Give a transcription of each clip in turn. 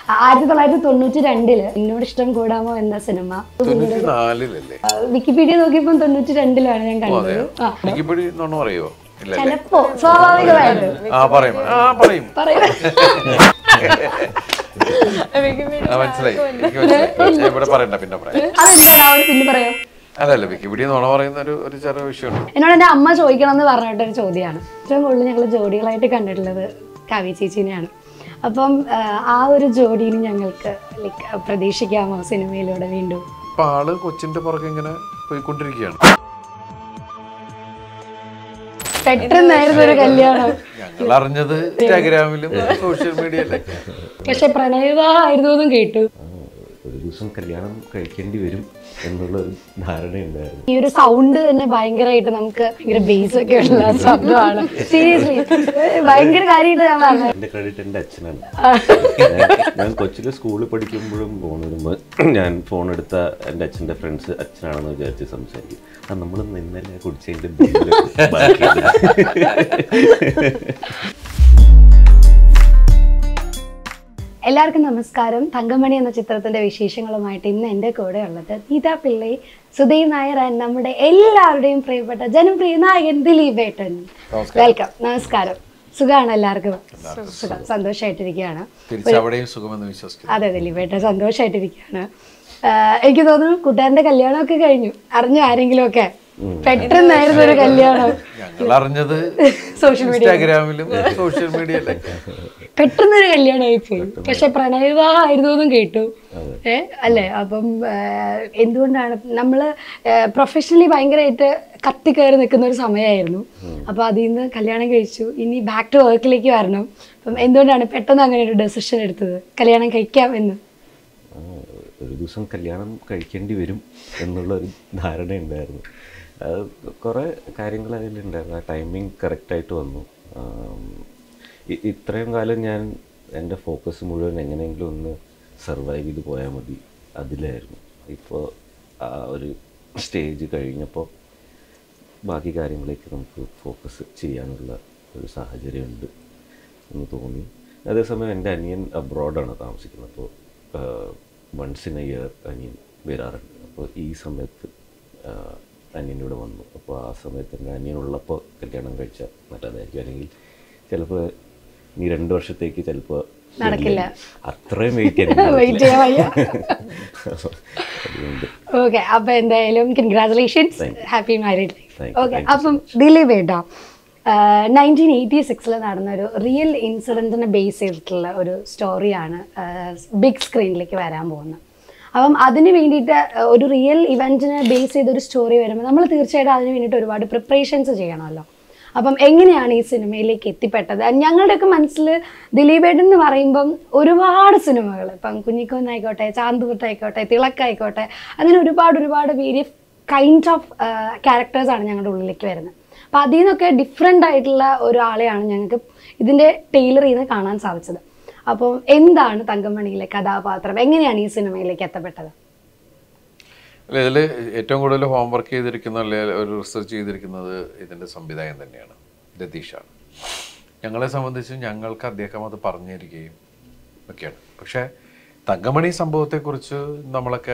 1992 എന്നോട് ഇഷ്ടം കൂടാമോ എന്ന സിനിമ വിക്കിപീഡിയ നോക്കിയപ്പോ 92-ലാണ് ഞാൻ കണ്ടത്. ചിലപ്പോ സ്വാഭാവികമായിട്ട് പിന്നെ പറയാം. എന്നോട് എന്റെ അമ്മ ചോദിക്കണം എന്ന് പറഞ്ഞിട്ടൊരു ചോദ്യമാണ്. ഏറ്റവും കൂടുതൽ ഞങ്ങൾ ജോഡികളായിട്ട് കണ്ടിട്ടുള്ളത് കവി ചേച്ചിനെയാണ്. അപ്പം ആ ഒരു ജോഡിയിൽ ഞങ്ങൾക്ക് പ്രതീക്ഷിക്കാമോ സിനിമയിലൂടെ വീണ്ടും? ആള് കൊച്ചിന്റെ പുറകെ ഇങ്ങനെ പോയിക്കൊണ്ടിരിക്കുകയാണ്. പെട്ടെന്നായിരുന്നു ഒരു കല്യാണം. ഞങ്ങൾ അറിഞ്ഞത് ഇൻസ്റ്റാഗ്രാമിലും സോഷ്യൽ മീഡിയയിലൊക്കെ. പക്ഷെ പ്രണയവിവാഹമായിരുന്നു എന്നും കേട്ടു. ഒരു ദിവസം കല്യാണം കഴിക്കേണ്ടി വരും എന്നുള്ളൊരു ധാരണയുണ്ടായിരുന്നു. ഈ ഒരു സൗണ്ട് തന്നെ ഭയങ്കരമായിട്ട് നമുക്ക് ഭയങ്കര ബേസ് ഒക്കെ ഉള്ള ശബ്ദമാണ്. സീരിയസ്ലി ഭയങ്കര കാര്യമായിട്ട് ഞാൻ പറഞ്ഞു. എന്റെ ക്രെഡിറ്റ് എന്റെ അച്ഛനാണ്. ഞാൻ കൊച്ചിലെ സ്കൂളിൽ പഠിക്കുമ്പോഴും ഫോൺ വരുമ്പോൾ ഞാൻ ഫോൺ എടുത്ത എൻ്റെ അച്ഛൻ്റെ ഫ്രണ്ട്സ് അച്ഛനാണെന്ന് വിചാരിച്ച് സംസാരിക്കും. ആ നമ്മൾ ഇന്നലെ കുടിച്ചതിൻ്റെ എല്ലാവർക്കും നമസ്കാരം. തങ്കമണി എന്ന ചിത്രത്തിന്റെ വിശേഷങ്ങളുമായിട്ട് ഇന്ന് എൻ്റെ കൂടെ ഉള്ളത് നീത പിള്ളൈ, സുധീർ നായർ ആൻഡ് നമ്മുടെ എല്ലാവരുടെയും പ്രിയപ്പെട്ട ജനപ്രിയ നായകൻ ദിലീപേട്ടൻ. വെൽക്കം. നമസ്കാരം. സുഖമാണ് എല്ലാവർക്കും? സുഖം, സന്തോഷമായിട്ടിരിക്കുകയാണ്. അതെ ദിലീപേട്ടൻ സന്തോഷമായിട്ടിരിക്കുകയാണ്. എനിക്ക് തോന്നുന്നു കൂട്ടുകാരന്റെ കല്യാണമൊക്കെ കഴിഞ്ഞു. അറിഞ്ഞു ആരെങ്കിലും ഒക്കെ? പെട്ടെന്നായിരുന്നു ഒരു കല്യാണം. സോഷ്യൽ മീഡിയയിലൊക്കെ പെട്ടെന്നൊരു കല്യാണമായി പോയി. പക്ഷെ പ്രണയവിവാഹമായിരുന്നു എന്നും കേട്ടു. അല്ലേ? അപ്പം എന്തുകൊണ്ടാണ് നമ്മള് പ്രൊഫഷണലി ഭയങ്കരമായിട്ട് കത്തിക്കയറി നിൽക്കുന്ന ഒരു സമയമായിരുന്നു. അപ്പൊ അതിൽ നിന്ന് കല്യാണം കഴിച്ചു, ഇനി ബാക്ക് ടു വർക്കിലേക്ക് വരണം. അപ്പം എന്തുകൊണ്ടാണ് പെട്ടെന്ന് അങ്ങനെ ഒരു ഡെസിഷൻ എടുത്തത്, കല്യാണം കഴിക്കാം എന്ന്? ഒരു ദിവസം കല്യാണം കഴിക്കേണ്ടി വരും എന്നുള്ളൊരു ധാരണയുണ്ടായിരുന്നു. അത് കുറേ കാര്യങ്ങൾ അതിലുണ്ടായിരുന്നു. ആ ടൈമിങ് കറക്റ്റായിട്ട് വന്നു. ഇത്രയും കാലം ഞാൻ എൻ്റെ ഫോക്കസ് മുഴുവൻ എങ്ങനെയെങ്കിലും ഒന്ന് സർവൈവ് ചെയ്ത് പോയാൽ മതി അതിലായിരുന്നു. ഇപ്പോൾ ആ ഒരു സ്റ്റേജ് കഴിഞ്ഞപ്പോൾ ബാക്കി കാര്യങ്ങളിലേക്ക് നമുക്ക് ഫോക്കസ് ചെയ്യാനുള്ള ഒരു സാഹചര്യമുണ്ട് എന്ന് തോന്നി. അതേസമയം എൻ്റെ അനിയൻ അബ്രോഡാണ് താമസിക്കുന്നത്. അപ്പോൾ വൺസ് ഇൻ എ ഇയർ അനിയൻ വരാറുണ്ട്. അപ്പോൾ ഈ സമയത്ത് അനിയനിവിടെ വന്നു. അപ്പോൾ ആ സമയത്ത് എൻ്റെ അനിയനുള്ളപ്പോൾ കല്യാണം കഴിച്ചാൽ നല്ലതായിരിക്കും. അല്ലെങ്കിൽ ചിലപ്പോൾ ഈ 2 വർഷത്തേക്ക് ചിലപ്പോൾ നടക്കില്ല. അത്രയും വെയിറ്റ് ചെയ്യാൻ. ഓക്കെ, അപ്പൊ എന്തായാലും congratulations, happy married life. Okay, അപ്പം ദിലീപേട്ടാ 1986 നടന്നൊരു റിയൽ ഇൻസിഡൻറ്റിനെ ബേസ് ചെയ്തിട്ടുള്ള ഒരു സ്റ്റോറിയാണ് ബിഗ് സ്ക്രീനിലേക്ക് വരാൻ പോകുന്നത്. അപ്പം അതിന് വേണ്ടിയിട്ട് ഒരു റിയൽ ഇവൻറ്റിനെ ബേസ് ചെയ്തൊരു സ്റ്റോറി വരുമ്പോൾ നമ്മൾ തീർച്ചയായിട്ടും അതിന് വേണ്ടിയിട്ട് ഒരുപാട് പ്രിപ്പറേഷൻസ് ചെയ്യണമല്ലോ. അപ്പം എങ്ങനെയാണ് ഈ സിനിമയിലേക്ക് എത്തിപ്പെട്ടത്? ഞങ്ങളുടെയൊക്കെ മനസ്സിൽ ദിലീപേട്ടൻ എന്ന് പറയുമ്പം ഒരുപാട് സിനിമകൾ, ഇപ്പം കുഞ്ഞിക്കൊന്നായിക്കോട്ടെ, ചാന്തുപുട്ടായിക്കോട്ടെ, തിളക്കായിക്കോട്ടെ, അങ്ങനെ ഒരുപാട് വേരിയസ് കൈൻഡ് ഓഫ് ക്യാരക്ടേഴ്സാണ് ഞങ്ങളുടെ ഉള്ളിലേക്ക് വരുന്നത്. അപ്പം അതിൽ നിന്നൊക്കെ ഡിഫറെൻ്റ് ആയിട്ടുള്ള ഒരാളെയാണ് ഞങ്ങൾക്ക് ഇതിൻ്റെ ടൈലർ ചെയ്ത് കാണാൻ സാധിച്ചത്. അപ്പോൾ എന്താണ് തങ്കമണിയിലെ കഥാപാത്രം, എങ്ങനെയാണ് ഈ സിനിമയിലേക്ക് എത്തപ്പെട്ടത്? അല്ല, ഇതിൽ ഏറ്റവും കൂടുതൽ ഹോംവർക്ക് ചെയ്തിരിക്കുന്ന അല്ലെങ്കിൽ ഒരു റിസർച്ച് ചെയ്തിരിക്കുന്നത് ഇതിൻ്റെ സംവിധായകൻ തന്നെയാണ്, രതീഷാണ്. ഞങ്ങളെ സംബന്ധിച്ച് ഞങ്ങൾക്ക് അദ്ദേഹം അത് പറഞ്ഞു തരികയും ഒക്കെയാണ്. പക്ഷേ തങ്കമണി സംഭവത്തെക്കുറിച്ച് നമ്മളൊക്കെ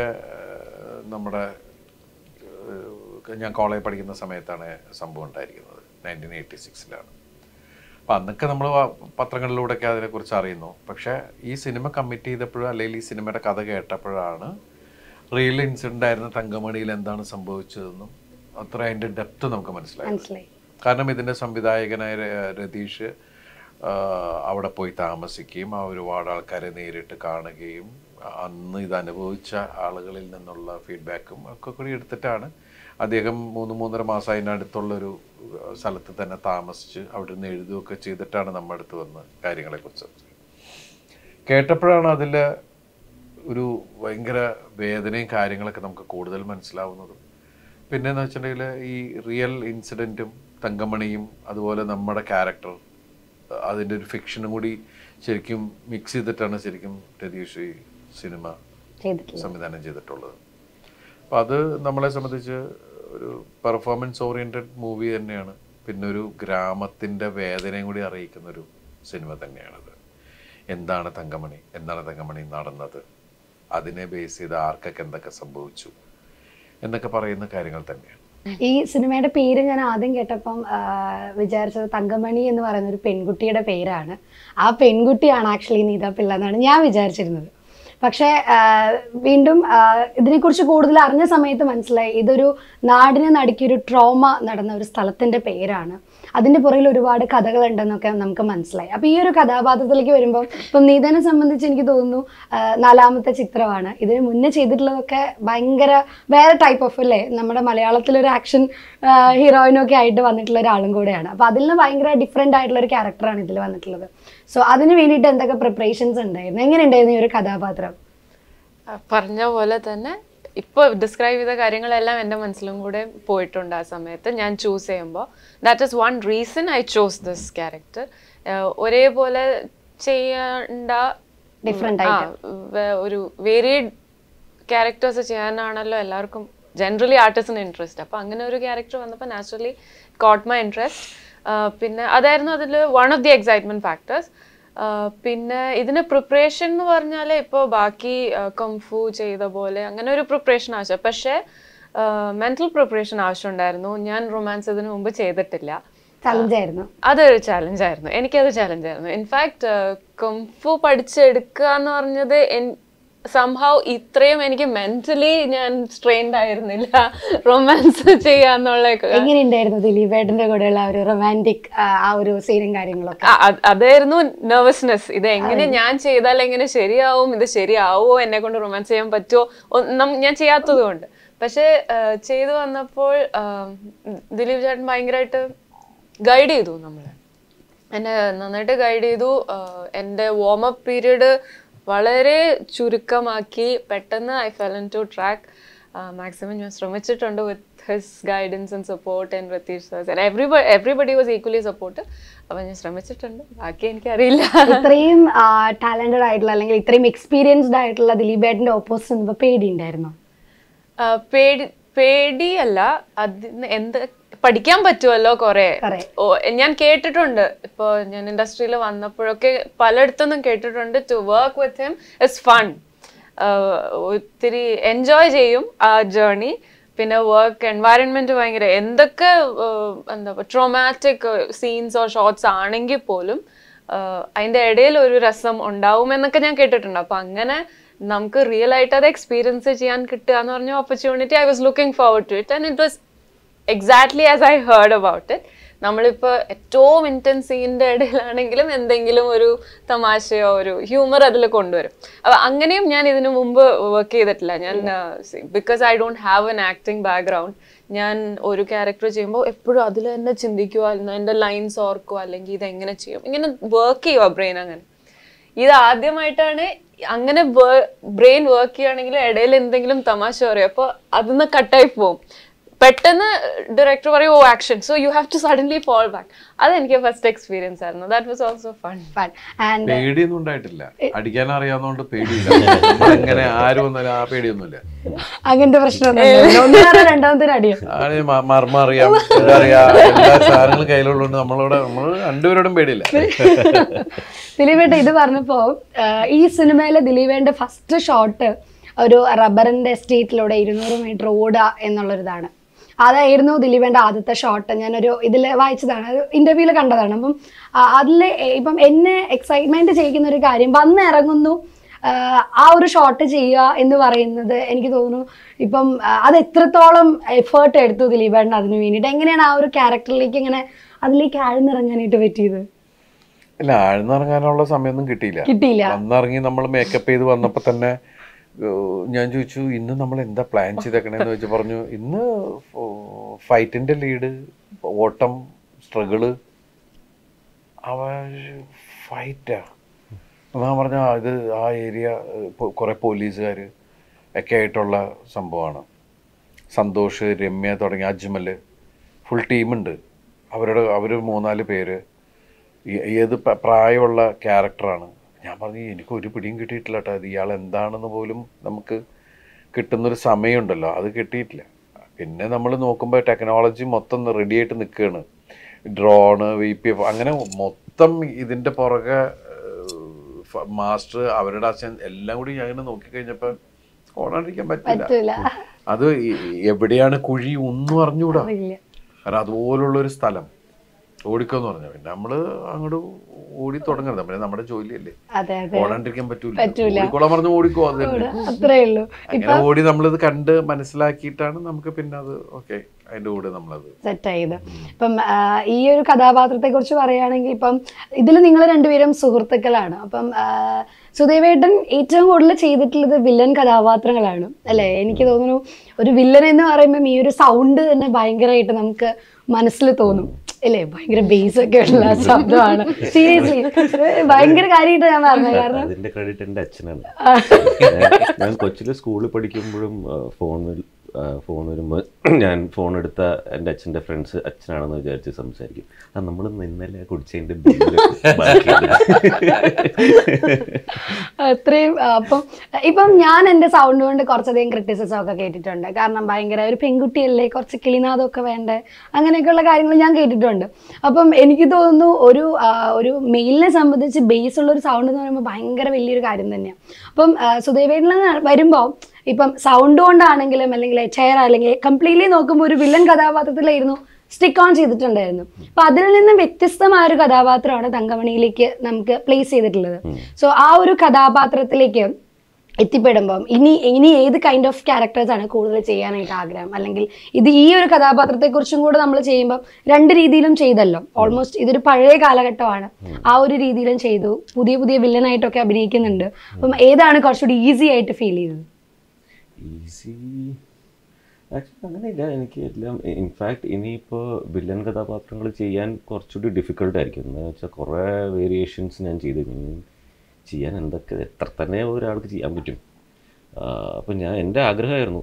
ഞാൻ കോളേജിൽ പഠിക്കുന്ന സമയത്താണ് സംഭവം ഉണ്ടായിരിക്കുന്നത്. 1986 അപ്പം അന്നൊക്കെ നമ്മൾ പത്രങ്ങളിലൂടെയൊക്കെ അതിനെക്കുറിച്ച് അറിയുന്നു. പക്ഷേ ഈ സിനിമ കമ്മിറ്റ് ചെയ്തപ്പോഴും അല്ലെങ്കിൽ ഈ സിനിമയുടെ കഥ കേട്ടപ്പോഴാണ് റിയൽ ഇൻസിഡൻ്റ് ആയിരുന്ന തങ്കമണിയിൽ എന്താണ് സംഭവിച്ചതെന്നും അത്ര അതിൻ്റെ ഡെപ്ത് നമുക്ക് മനസ്സിലായി. കാരണം ഇതിൻ്റെ സംവിധായകനായ രതീഷ് അവിടെ പോയി താമസിക്കുകയും ഒരുപാട് ആൾക്കാരെ നേരിട്ട് കാണുകയും അന്ന് ഇത് അനുഭവിച്ച ആളുകളിൽ നിന്നുള്ള ഫീഡ്ബാക്കും ഒക്കെ കൂടി എടുത്തിട്ടാണ് അദ്ദേഹം 3-3.5 മാസം അതിനടുത്തുള്ളൊരു സ്ഥലത്ത് തന്നെ താമസിച്ച് അവിടെ നിന്ന് എഴുതുകയൊക്കെ ചെയ്തിട്ടാണ് നമ്മുടെ അടുത്ത് വന്ന് കാര്യങ്ങളെക്കുറിച്ച് കേട്ടപ്പോഴാണ് അതിൽ ഒരു ഭയങ്കര വേദനയും കാര്യങ്ങളൊക്കെ നമുക്ക് കൂടുതൽ മനസ്സിലാവുന്നതും. പിന്നെയെന്ന് വെച്ചിട്ടുണ്ടെങ്കിൽ ഈ റിയൽ ഇൻസിഡൻറ്റും തങ്കമണിയും അതുപോലെ നമ്മുടെ ക്യാരക്ടർ അതിൻ്റെ ഒരു ഫിക്ഷനും കൂടി ശരിക്കും മിക്സ് ചെയ്തിട്ടാണ് ശരിക്കും രതീഷ് ഈ സിനിമ സംവിധാനം ചെയ്തിട്ടുള്ളത്. അപ്പോൾ അത് നമ്മളെ സംബന്ധിച്ച് ഒരു പെർഫോമൻസ് ഓറിയൻറ്റഡ് മൂവി തന്നെയാണ്. പിന്നെ ഒരു ഗ്രാമത്തിൻ്റെ വേദനയും കൂടി അറിയിക്കുന്നൊരു സിനിമ തന്നെയാണത്. എന്താണ് തങ്കമണി നടന്നത്, അതിനെ ബേസ് ചെയ്ത് ആർക്കൊക്കെ എന്തൊക്കെ സംഭവിച്ചു എന്നൊക്കെ പറയുന്ന കാര്യങ്ങൾ തന്നെയാണ്. ഈ സിനിമയുടെ പേര് ഞാൻ ആദ്യം കേട്ടപ്പം വിചാരിച്ചത് തങ്കമണി എന്ന് പറയുന്ന ഒരു പെൺകുട്ടിയുടെ പേരാണ്. ആ പെൺകുട്ടിയാണ് ആക്ച്വലി നീത പിള്ള എന്നാണ് ഞാൻ വിചാരിച്ചിരുന്നത്. പക്ഷേ വീണ്ടും ഇതിനെക്കുറിച്ച് കൂടുതൽ അറിഞ്ഞ സമയത്ത് മനസ്സിലായി ഇതൊരു നാടിനെ നടുക്കിയൊരു ട്രോമ നടന്ന ഒരു സ്ഥലത്തിൻ്റെ പേരാണ്. അതിൻ്റെ പുറകിൽ ഒരുപാട് കഥകളുണ്ടെന്നൊക്കെ നമുക്ക് മനസ്സിലായി. അപ്പോൾ ഈ ഒരു കഥാപാത്രത്തിലേക്ക് വരുമ്പം ഇപ്പം നീതനെ സംബന്ധിച്ച് എനിക്ക് തോന്നുന്നു 4ാമത്തെ ചിത്രമാണ്. ഇതിന് മുന്നേ ചെയ്തിട്ടുള്ളതൊക്കെ ഭയങ്കര വേറെ ടൈപ്പ് ഓഫ് അല്ലേ, നമ്മുടെ മലയാളത്തിലൊരു ആക്ഷൻ ഹീറോയിനൊക്കെ ആയിട്ട് വന്നിട്ടുള്ള ഒരാളും കൂടെയാണ്. അപ്പോൾ അതിൽ നിന്ന് ഭയങ്കര ഡിഫറെൻ്റ് ആയിട്ടുള്ള ഒരു ക്യാരക്ടറാണ് ഇതിൽ വന്നിട്ടുള്ളത്. സോ അതിന് വേണ്ടിയിട്ട് എന്തൊക്കെ പ്രിപ്പറേഷൻസ് ഉണ്ടായിരുന്നു, എങ്ങനെ ഉണ്ടായിരുന്നു ഈ ഒരു കഥാപാത്രം? പറഞ്ഞ പോലെ തന്നെ ഇപ്പോൾ ഡിസ്ക്രൈബ് ചെയ്ത കാര്യങ്ങളെല്ലാം എൻ്റെ മനസ്സിലും കൂടെ പോയിട്ടുണ്ട് ആ സമയത്ത് ഞാൻ ചൂസ് ചെയ്യുമ്പോൾ. That is one reason I chose this character. ഒരേപോലെ ചെയ്യേണ്ട ഡിഫറെൻ്റ് ഒരു വേരിയഡ് ക്യാരക്ടേഴ്സ് ചെയ്യാനാണല്ലോ എല്ലാവർക്കും ജനറലി ആർട്ടിസ്റ്റിന് ഇൻട്രസ്റ്റ്. അപ്പോൾ അങ്ങനെ ഒരു ക്യാരക്ടർ വന്നപ്പോൾ നാച്ചുറലി കോട്ട് മൈ ഇൻട്രസ്റ്റ്. പിന്നെ അതായിരുന്നു അതിൽ one of the excitement factors. പിന്നെ ഇതിന് പ്രിപ്പറേഷൻ എന്ന് പറഞ്ഞാൽ ഇപ്പോൾ ബാക്കി കംഫു ചെയ്ത പോലെ അങ്ങനെ ഒരു പ്രിപ്പറേഷൻ ആവശ്യം, പക്ഷേ മെൻ്റൽ പ്രിപ്പറേഷൻ ആവശ്യമുണ്ടായിരുന്നു. ഞാൻ റൊമാൻസ് ഇതിനു മുമ്പ് ചെയ്തിട്ടില്ല. ചലഞ്ചായിരുന്നു, അതൊരു ചലഞ്ചായിരുന്നു, എനിക്കത് ചലഞ്ചായിരുന്നു. ഇൻഫാക്ട് കംഫു പഠിച്ചെടുക്കുക എന്ന് പറഞ്ഞത് സംഹൗ ഇത്രയും എനിക്ക് മെന്റലി ഞാൻ സ്ട്രെയിൻഡ് ആയിരുന്നില്ല റൊമാൻസ് ചെയ്യാന്നുള്ള. എങ്ങനെയുണ്ടായിരുന്നു ദിലീപേട്ടന്റെ കൂടെയുള്ള ഒരു റൊമാൻറ്റിക് ആ ഒരു സീനും കാര്യങ്ങളൊക്കെ? അതായിരുന്നു നെർവസ്നെസ്. ഇത് എങ്ങനെ ഞാൻ ചെയ്താൽ എങ്ങനെ ശരിയാവും, ഇത് ശരിയാവോ, എന്നെ കൊണ്ട് റൊമാൻസ് ചെയ്യാൻ പറ്റുമോ, ഞാൻ ചെയ്യാത്തത് കൊണ്ട്. പക്ഷെ ചെയ്തു വന്നപ്പോൾ ദിലീപ് ചേട്ടൻ ഭയങ്കരമായിട്ട് ഗൈഡ് ചെയ്തു നമ്മളെ, എന്നെ നന്നായിട്ട് ഗൈഡ് ചെയ്തു. എൻ്റെ വാം-അപ്പ് പീരീഡ് വളരെ ചുരുക്കമാക്കി പെട്ടെന്ന് I fell into track. Maximum ഞാൻ ശ്രമിച്ചിട്ടുണ്ട് with his guidance and support and Ratheesh sir and everybody was equally support. അപ്പം ഞാൻ ശ്രമിച്ചിട്ടുണ്ട്, ബാക്കി എനിക്കറിയില്ല. ഇത്രയും ടാലന്റഡ് ആയിട്ടുള്ള അല്ലെങ്കിൽ ഇത്രയും എക്സ്പീരിയൻസ്ഡ് ആയിട്ടുള്ള ദിലീപേട്ടന്റെ ഓപ്പോസിറ്റ് നിന്നപ്പോൾ പേടി ഉണ്ടായിരുന്നോ? പേടിയല്ല, അതിന് എന്ത് പഠിക്കാൻ പറ്റുമല്ലോ കുറെ. ഞാൻ കേട്ടിട്ടുണ്ട്, ഇപ്പോൾ ഞാൻ ഇൻഡസ്ട്രിയിൽ വന്നപ്പോഴൊക്കെ പലയിടത്തുനിന്നും കേട്ടിട്ടുണ്ട് to work with him it's fun. ഒത്തിരി എൻജോയ് ചെയ്യും ആ ജേർണി. പിന്നെ വർക്ക് എൻവയറൺമെന്റ് ഭയങ്കര എന്തൊക്കെ എന്താ ട്രോമാറ്റിക് സീൻസ് ഓർ ഷോർട്സ് ആണെങ്കിൽ പോലും അതിൻ്റെ ഇടയിൽ ഒരു രസം ഉണ്ടാവുമെന്നൊക്കെ ഞാൻ കേട്ടിട്ടുണ്ട്. അപ്പം അങ്ങനെ നമുക്ക് റിയൽ ആയിട്ട് അത് എക്സ്പീരിയൻസ് ചെയ്യാൻ കിട്ടുക എന്ന് പറഞ്ഞ opportunity I was looking forward to it and it was exactly as I heard about it. നമ്മളിപ്പോൾ ഏറ്റവും ഇൻറ്റൻസ് സീനിൻ്റെ ഇടയിലാണെങ്കിലും എന്തെങ്കിലും ഒരു തമാശയോ ഒരു ഹ്യൂമർ അതിൽ കൊണ്ടുവരും. അപ്പം അങ്ങനെയും ഞാൻ ഇതിനു മുമ്പ് വർക്ക് ചെയ്തിട്ടില്ല. ഞാൻ because I don't have an acting background, ഞാൻ ഒരു ക്യാരക്ടർ ചെയ്യുമ്പോൾ എപ്പോഴും അതിൽ തന്നെ ചിന്തിക്കുക, എൻ്റെ ലൈൻസ് ഓർക്കുക, അല്ലെങ്കിൽ ഇതെങ്ങനെ ചെയ്യും, ഇങ്ങനെ വർക്ക് ചെയ്യുക ബ്രെയിൻ. അങ്ങനെ ഇത് ആദ്യമായിട്ടാണ് അങ്ങനെ ബ്രെയിൻ വർക്ക് ചെയ്യുകയാണെങ്കിൽ ഇടയിൽ എന്തെങ്കിലും തമാശ പറയും, അപ്പോൾ അതിന്ന് കട്ടായി പോകും. പെട്ടെന്ന് ഡയറക്ടർ പറയും oh action, so you have to suddenly fall back. അതെനിക്ക് ഫസ്റ്റ് എക്സ്പീരിയൻസ് ആയിരുന്നു. That was also fun. പേടിയൊന്നും ഉണ്ടായിട്ടില്ല, അടിക്കാൻ അറിയാവുന്നതുകൊണ്ട് പേടിയില്ല. അങ്ങനെ ആരും ഒന്നും ആ പേടിയൊന്നുമില്ല, അങ്ങനത്തെ പ്രശ്നം. മർമ്മ അറിയാം, അറിയാം, എല്ലാ സാധനങ്ങളും കയ്യിലുള്ളതുകൊണ്ട് നമ്മൾ രണ്ടുപേരോടും പേടിയില്ല. ദിലീപേട്ട ഇത് പറഞ്ഞപ്പോ ഈ സിനിമയിലെ ദിലീപേന്റെ ഫസ്റ്റ് ഷോട്ട് ഒരു റബ്ബറിന്റെ എസ്റ്റേറ്റിലൂടെ 200 മീറ്റർ ഓടുക എന്നുള്ളൊരിതാണ്. അതായിരുന്നു ദിലീപേൻ്റെ ആദ്യത്തെ ഷോട്ട്. ഞാനൊരു ഇതിൽ വായിച്ചതാണ്, ഇന്റർവ്യൂവിൽ കണ്ടതാണ്. അപ്പം അതിൽ ഇപ്പം എന്നെ എക്സൈറ്റ്മെന്റ് ചെയ്യിക്കുന്ന ഒരു കാര്യം വന്ന് ഇറങ്ങുന്നു ആ ഒരു ഷോട്ട് ചെയ്യുക എന്ന് പറയുന്നത് എനിക്ക് തോന്നുന്നു ഇപ്പം അത് എത്രത്തോളം എഫേർട്ട് എടുത്തു ദിലീപേട്ടൻ അതിന് വേണ്ടിയിട്ട്. എങ്ങനെയാണ് ആ ഒരു ക്യാരക്ടറിലേക്ക് ഇങ്ങനെ അതിലേക്ക് ആഴ്ന്നിറങ്ങാനായിട്ട് പറ്റിയത്? ഇല്ല, ആഴ്ന്നിറങ്ങാനുള്ള സമയമൊന്നും കിട്ടിയില്ല. വന്നിറങ്ങി നമ്മൾ മേക്കപ്പ് ചെയ്ത് വന്നപ്പോൾ തന്നെ ഞാൻ ചോദിച്ചു ഇന്ന് നമ്മൾ എന്താ പ്ലാൻ ചെയ്തേക്കണേന്ന് വെച്ച് പറഞ്ഞു ഇന്ന് ഫൈറ്റിന്റെ ലീഡ്, ഓട്ടം, സ്ട്രഗിള്, ഫൈറ്റാ. ഞാൻ പറഞ്ഞ ഇത് ആ ഏരിയ കുറെ പോലീസുകാർ ഒക്കെ ആയിട്ടുള്ള സംഭവമാണ്. സന്തോഷ്, രമ്യ തുടങ്ങിയ അജ്മൽ, ഫുൾ ടീമുണ്ട്. അവർ 3-4 പേര്, ഏത് പ്രായമുള്ള ക്യാരക്ടറാണ്. ഞാൻ പറഞ്ഞു എനിക്ക് ഒരു പിടിയും കിട്ടിയിട്ടില്ല കേട്ടോ, അത് ഇയാൾ എന്താണെന്ന് പോലും നമുക്ക് കിട്ടുന്നൊരു സമയമുണ്ടല്ലോ, അത് കിട്ടിയിട്ടില്ല. പിന്നെ നമ്മൾ നോക്കുമ്പോൾ ടെക്നോളജി മൊത്തം റെഡി ആയിട്ട് നിൽക്കുകയാണ്. ഡ്രോണ്, VPF, അങ്ങനെ മൊത്തം ഇതിൻ്റെ പുറകെ മാസ്റ്റർ, അവരുടെ അച്ഛൻ എല്ലാം കൂടി ഞാൻ ഇങ്ങനെ നോക്കിക്കഴിഞ്ഞപ്പോ ഓടാണ്ടിരിക്കാൻ പറ്റില്ല. പറ്റൂല. അത് എവിടെയാണ് കുഴി ഒന്നും അറിഞ്ഞുകൂടാ. അറിയില്ല. കാരണം അതുപോലുള്ളൊരു സ്ഥലം ഓടിക്കോന്ന് പറഞ്ഞു. പിന്നെ നമ്മള് അങ്ങോട്ട് ഓടി തുടങ്ങരുത്, പിന്നെ നമ്മുടെ ജോലിയല്ലേ, അതെ അതെ ഓടാണ്ടിരിക്കാൻ പറ്റൂല. ഓടിക്കോളാൻ പറഞ്ഞു ഓടിക്കോ, അത് തന്നെ. അത്രേ ഉള്ളൂ. അങ്ങനെ ഓടി നമ്മളിത് കണ്ട് മനസ്സിലാക്കിയിട്ടാണ് നമുക്ക് പിന്നെ അത് ഓക്കെ അതിന്റെ കൂടെ നമ്മളത് സെറ്റ് ആയത്. ഇപ്പം ഈ ഒരു കഥാപാത്രത്തെ കുറിച്ച് പറയുകയാണെങ്കിൽ ഇപ്പം ഇതിൽ നിങ്ങൾ രണ്ടുപേരും സുഹൃത്തുക്കളാണ്. അപ്പം സുദേവേട്ടൻ ഏറ്റവും കൂടുതൽ ചെയ്തിട്ടുള്ളത് വില്ലൻ കഥാപാത്രങ്ങളാണ് അല്ലേ? എനിക്ക് തോന്നുന്നു ഒരു വില്ലൻ എന്ന് പറയുമ്പം ഈ ഒരു സൗണ്ട് തന്നെ ഭയങ്കരമായിട്ട് നമുക്ക് മനസ്സിൽ തോന്നും അല്ലേ? ഭയങ്കര ബേസ് ഒക്കെ ഉള്ള ശബ്ദമാണ്. സീരിയസ്ലി ഭയങ്കര കാര്യമായിട്ട് ഞാൻ പറഞ്ഞത്. കാരണം അതിന്റെ ക്രെഡിറ്റ് എന്റെ അച്ഛനാണ്. ഞാൻ കൊച്ചിലെ സ്കൂളിൽ പഠിക്കുമ്പോഴും ഫോൺ വരുമ്പോൾ ഞാൻ ഫോൺ എടുത്ത എൻ്റെ അച്ഛൻ്റെ ഫ്രണ്ട്സ് അച്ഛനാണെന്ന് വിചാരിച്ച് സംസാരിക്കും. അത് നമ്മൾ ഇന്നലെ കുടിച്ചതിൻ്റെ അത്രയും. ഇപ്പം ഞാൻ എൻ്റെ സൗണ്ട് കൊണ്ട് കുറച്ചധികം ക്രിറ്റിസിസം ഒക്കെ കേട്ടിട്ടുണ്ട്. കാരണം ഭയങ്കര ഒരു പെൺകുട്ടിയല്ലേ, കുറച്ച് കിളിനാദമൊക്കെ വേണ്ടേ, അങ്ങനെയൊക്കെയുള്ള കാര്യങ്ങൾ ഞാൻ കേട്ടിട്ടുണ്ട്. അപ്പം എനിക്ക് തോന്നുന്നു ഒരു മെയിലിനെ സംബന്ധിച്ച് ബേസ് ഉള്ളൊരു സൗണ്ട് എന്ന് പറയുമ്പോൾ ഭയങ്കര വലിയൊരു കാര്യം തന്നെയാണ്. അപ്പം സുദേവേട്ടനിൽ വരുമ്പോൾ ഇപ്പം സൗണ്ട് കൊണ്ടാണെങ്കിലും അല്ലെങ്കിൽ ചെയർ അല്ലെങ്കിൽ കംപ്ലീറ്റ്ലി നോക്കുമ്പോൾ ഒരു വില്ലൻ കഥാപാത്രത്തിലായിരുന്നു സ്റ്റിക്ക് ഓൺ ചെയ്തിട്ടുണ്ടായിരുന്നു. അപ്പൊ അതിൽ നിന്ന് വ്യത്യസ്തമായ ഒരു കഥാപാത്രമാണ് തങ്കമണിയിലേക്ക് നമുക്ക് പ്ലേസ് ചെയ്തിട്ടുള്ളത്. സോ ആ ഒരു കഥാപാത്രത്തിലേക്ക് എത്തിപ്പെടുമ്പം ഇനി ഏത് കൈൻഡ് ഓഫ് ക്യാരക്ടേഴ്സ് ആണ് കൂടുതൽ ചെയ്യാനായിട്ട് ആഗ്രഹം? അല്ലെങ്കിൽ ഇത് ഈ ഒരു കഥാപാത്രത്തെ കുറിച്ചും കൂടെ നമ്മൾ ചെയ്യുമ്പം രണ്ട് രീതിയിലും ചെയ്തല്ലോ. ഓൾമോസ്റ്റ് ഇതൊരു പഴയ കാലഘട്ടമാണ്, ആ ഒരു രീതിയിലും ചെയ്തു, പുതിയ പുതിയ വില്ലനായിട്ടൊക്കെ അഭിനയിക്കുന്നുണ്ട്. അപ്പം ഏതാണ് കുറച്ചുകൂടി ഈസി ആയിട്ട് ഫീൽ ചെയ്തത്? ഈസി ആക്ച്വലി അങ്ങനെയില്ല. എനിക്ക് എല്ലാം ഇൻഫാക്ട് ഇനിയിപ്പോൾ വില്ലൻ കഥാപാത്രങ്ങൾ ചെയ്യാൻ കുറച്ചുകൂടി ഡിഫിക്കൽട്ട് ആയിരിക്കും. എന്ന് വെച്ചാൽ കുറേ വേരിയേഷൻസ് ഞാൻ ചെയ്ത് ചെയ്യാൻ എന്തൊക്കെ എത്ര തന്നെ ഒരാൾക്ക് ചെയ്യാൻ പറ്റും. അപ്പം എൻ്റെ ആഗ്രഹമായിരുന്നു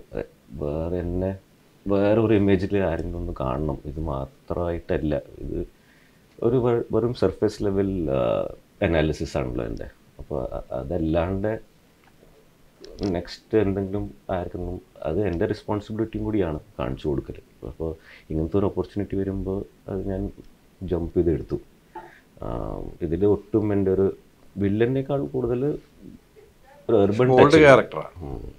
വേറെ ഒരു ഇമേജിൽ ആരെങ്കിലും ഒന്ന് കാണണം. ഇത് മാത്രമായിട്ടല്ല, ഇത് ഒരു വെറും സർഫേസ് ലെവൽ അനാലിസിസ് ആണല്ലോ എൻ്റെ. അപ്പോൾ അതല്ലാണ്ട് നെക്സ്റ്റ് എന്തെങ്കിലും ആർക്കെങ്കിലും അത് എൻ്റെ റെസ്പോൺസിബിലിറ്റിയും കൂടിയാണ് കാണിച്ചു കൊടുക്കൽ. അപ്പോൾ ഇങ്ങനത്തെ ഒരു ഓപ്പർച്യൂണിറ്റി വരുമ്പോൾ അത് ഞാൻ ജമ്പ് ചെയ്തെടുത്തു. ഇതിൽ ഒട്ടും എൻ്റെ ഒരു വില്ലനേക്കാൾ കൂടുതൽ ഒരു അർബൻ ക്യാരക്ടറാണ്,